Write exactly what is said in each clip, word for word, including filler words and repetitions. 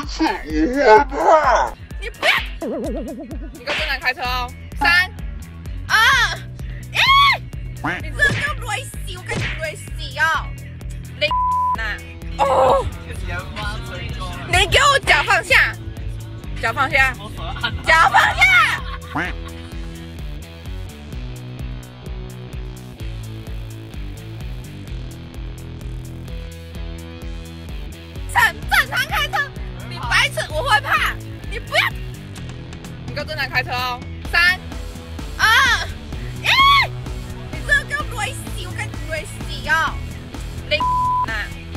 次我害怕。 你不要！你跟正南开车哦，三、二、一！你这叫雷死，我跟你雷死哦！雷呐！哦！你给我脚放下，脚放下，脚放下！正正常开车，你白痴，我会怕，你不要！你跟正常开车哦，三、二、一！你这叫雷死，我跟你雷死哦！雷呐！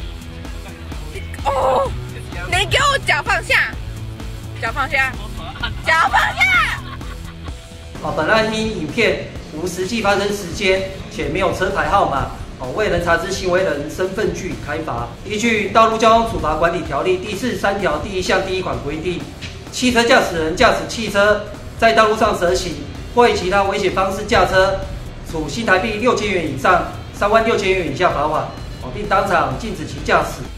哦！你给我脚放下，脚放下，脚放下！ 哦，本案因影片无实际发生时间，且没有车牌号码，哦，未能查知行为人身份具开罚。依据《道路交通处罚管理条例》第四十三条第一项第一款规定，汽车驾驶人驾驶汽车在道路上蛇行或以其他危险方式驾车，处新台币六千元以上三万六千元以下罚款，哦，并当场禁止其驾驶。